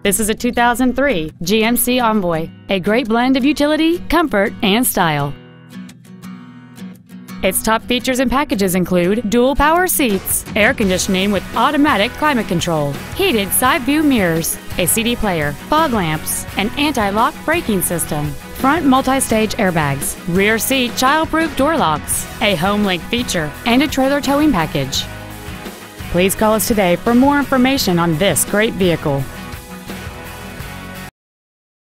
This is a 2003 GMC Envoy, a great blend of utility, comfort, and style. Its top features and packages include dual power seats, air conditioning with automatic climate control, heated side view mirrors, a CD player, fog lamps, an anti-lock braking system, front multi-stage airbags, rear seat child-proof door locks, a home link feature, and a trailer towing package. Please call us today for more information on this great vehicle.